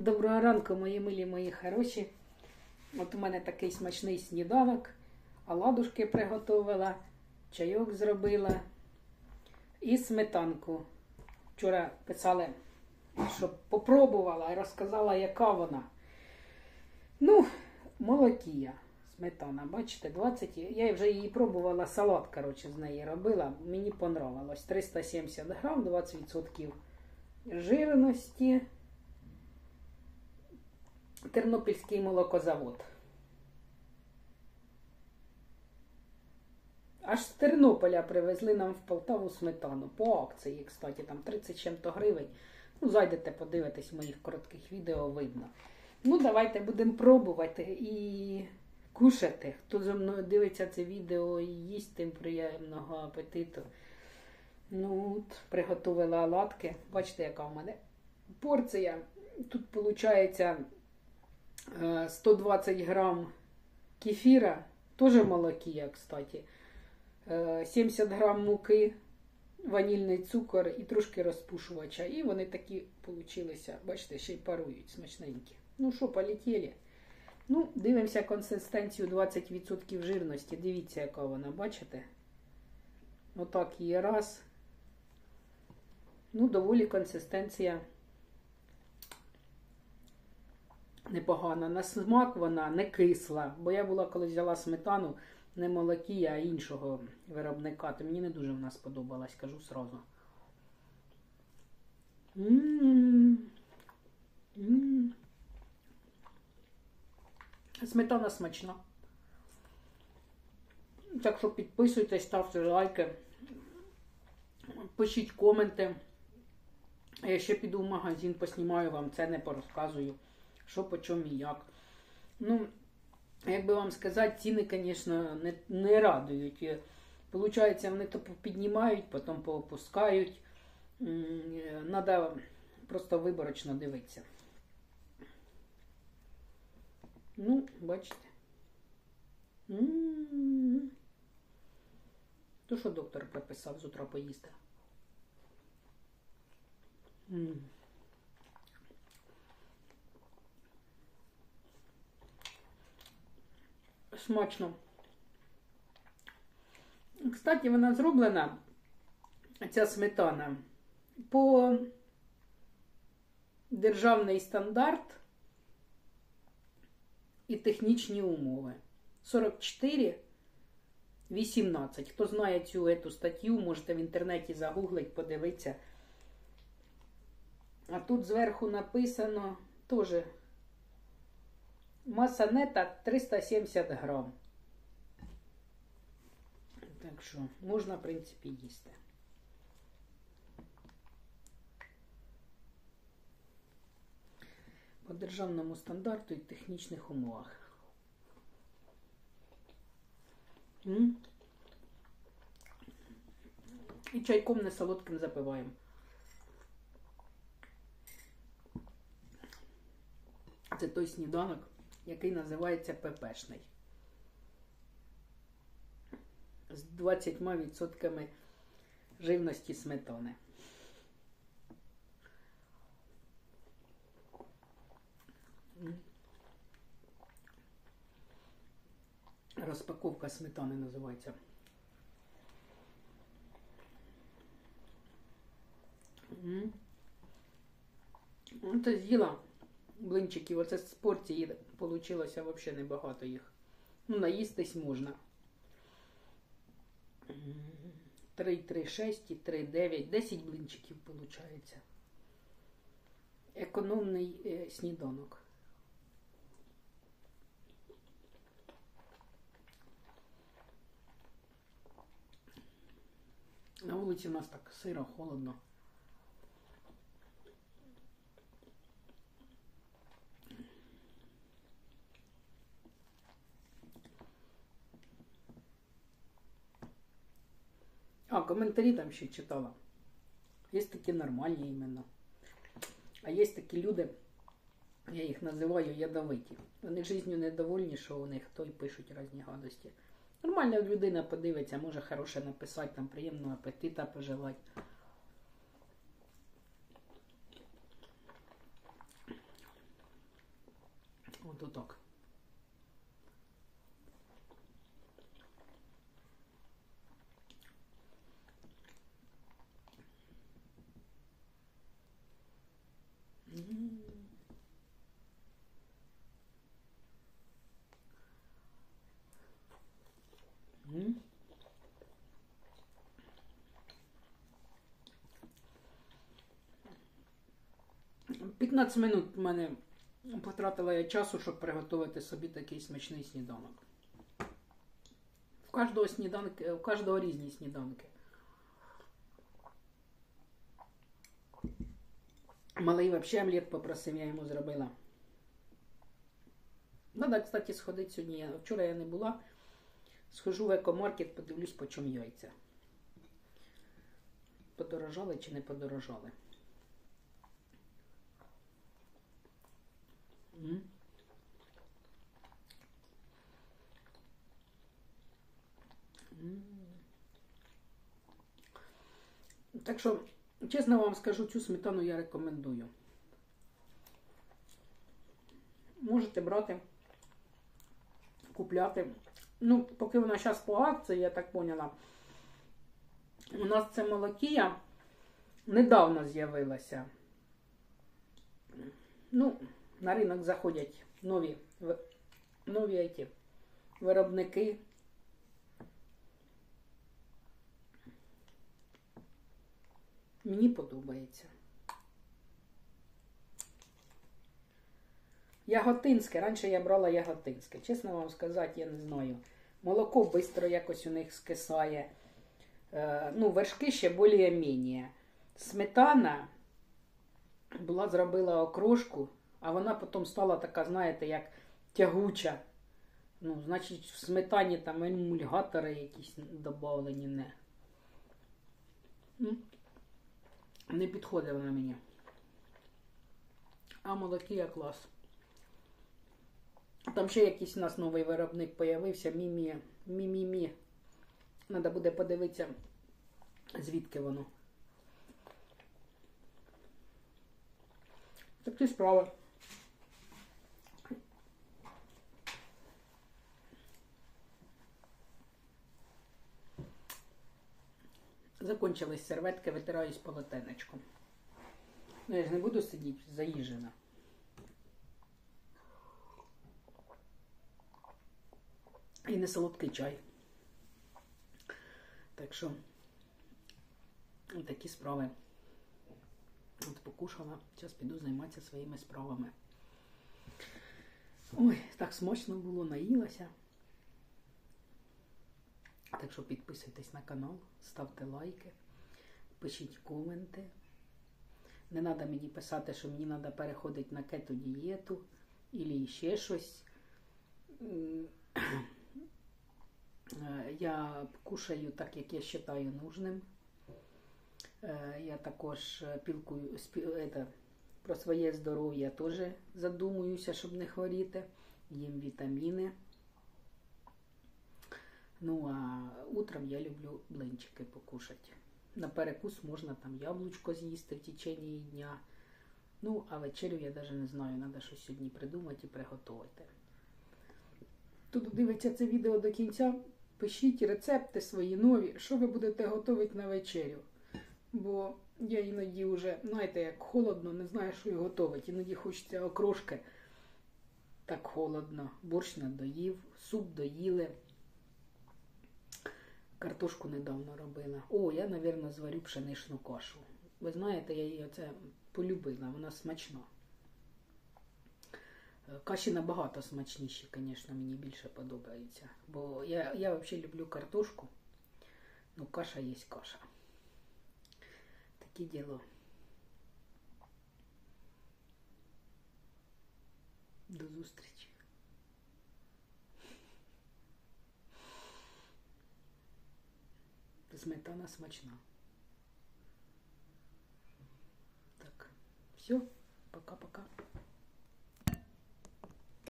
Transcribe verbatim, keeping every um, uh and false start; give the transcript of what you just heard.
Доброго ранку, мої милі, мої хороші. От у мене такий смачний сніданок. Оладушки приготувала, чайок зробила і сметанку. Вчора писали, щоб попробувала і розказала, яка вона. Ну, молокія сметана, бачите, двадцять. Я вже її пробувала, салат, коротше, з неї робила. Мені понравилось. триста сімдесят грам, двадцять відсотків жирності. Тернопільський молокозавод. Аж з Тернополя привезли нам в Полтаву сметану. По акції, кстати, там тридцять чим-то гривень. Ну, зайдете, подивитесь в моїх коротких відео, видно. Ну, давайте будемо пробувати і кушати. Хто зі мною дивиться це відео і їсть, тим приємного апетиту. Ну, от, приготувала оладки. Бачите, яка в мене порція. Тут, виходить, сто двадцять грам кефіра, теж молокія, кстати, сімдесят грам муки, ванільний цукор і трошки розпушувача. І вони такі получилися, бачите, ще й парують, смачненькі. Ну що, полетіли. Ну, дивимося консистенцію двадцять відсотків жирності. Дивіться, яка вона, бачите? Отак її раз. Ну, доволі консистенція непогана. На смак вона не кисла. Бо я була, коли взяла сметану, не молокія, а іншого виробника. То мені не дуже вона сподобалась, кажу сразу. М-м-м. М-м. Сметана смачна. Так що підписуйтесь, ставте лайки, пишіть коменти. Я ще піду в магазин, поснімаю вам, це не порозказую, що по чому і як. Ну, як би вам сказати, ціни, звісно, не, не радують. Получається, вони то піднімають, потім поопускають. Треба просто виборочно дивитися. Ну, бачите. М-м-м. То, що доктор прописав з утра поїсти. М-м. Смачно. Кстати, вона зроблена, ця сметана, по державний стандарт і технічні умови. сорок чотири вісімнадцять. Хто знає цю ету статтю, можете в інтернеті загуглити, подивитися. А тут зверху написано теж маса нета триста сімдесят грам. Так що можна, в принципі, їсти. По державному стандарту і технічних умовах. М? І чайком не солодким запиваємо. Це той сніданок, який називається пепешний. З двадцятьма відсотками живності сметани. Розпаковка сметани називається. Оце з'їла блинчиків. Оце з порції вийшло взагалі небагато їх. Ну, наїстись можна. три, три, шість і три, дев'ять. десять блинчиків виходить. Економний е, сніданок. На вулиці у нас так сиро, холодно. А, коментарі там ще читала. Є такі нормальні іменно. А є такі люди, я їх називаю ядовиті. Вони життю недовольні, що у них то й пишуть різні гадості. Нормальна людина подивиться, може хороше написати, там приємного апетита пожелати. Ото так. п'ятнадцять минут в мене потратила я часу, щоб приготувати собі такий смачний сніданок. В кожного сніданки, в кожного різні сніданки. Малий взагалі омлет попросив, я йому зробила. Надо, кстати, сходити сьогодні. Вчора я не була. Схожу в екомаркет, подивлюсь, по чому яйця. Подорожали чи не подорожали. М? М. Так що, чесно вам скажу, цю сметану я рекомендую. Можете брати, купляти. Ну, поки вона зараз по акції, я так поняла. У нас це молокія недавно з'явилася. Ну, на ринок заходять нові, нові ті виробники. Мені подобається. Яготинське. Раніше я брала яготинське. Чесно вам сказати, я не знаю. Молоко швидко якось у них скисає. Е, ну, вершки ще більш-менш. Сметана була, зробила окрошку, а вона потім стала така, знаєте, як тягуча. Ну, значить, в сметані там емульгатори якісь додавлені. Не. Не підходить вона мені. А молокія клас. Там ще якийсь у нас новий виробник появився. Мімі. Мі-мі-мі. Треба буде подивитися, звідки воно. Такі справи. Закончились серветки, витираюсь полотенечком. Ну, я ж не буду сидіти заїжджена. І не солодкий чай. Так що, такі справи. От покушала, зараз піду займатися своїми справами. Ой, так смачно було, наїлася. Так що підписуйтесь на канал, ставте лайки, пишіть коменти. Не треба мені писати, що мені треба переходити на кето-дієту або ще щось. Я кушаю так, як я вважаю нужним. Я також пілкую, это, про своє здоров'я теж задумуюся, щоб не хворіти. Їм вітаміни. Ну, а утром я люблю блинчики покушати. На перекус можна там яблучко з'їсти в течение дня. Ну, а вечерю я навіть не знаю, треба щось сьогодні придумати і приготувати. Хто дивиться це відео до кінця, пишіть рецепти свої нові, що ви будете готувати на вечерю. Бо я іноді вже, знаєте, як холодно, не знаю, що і готувати. Іноді хочеться окрошки. Так холодно. Борщ надоїв, суп доїли. Картошку недавно робила. О, я, мабуть, зварю пшеничну кашу. Ви знаєте, я її оце полюбила, вона смачна. Каші набагато смачніші, звісно, мені більше подобаються. Бо я, я взагалі люблю картошку, ну каша є каша. Таке діло. До зустрічі. Сметана смачна. Так, все, пока-пока.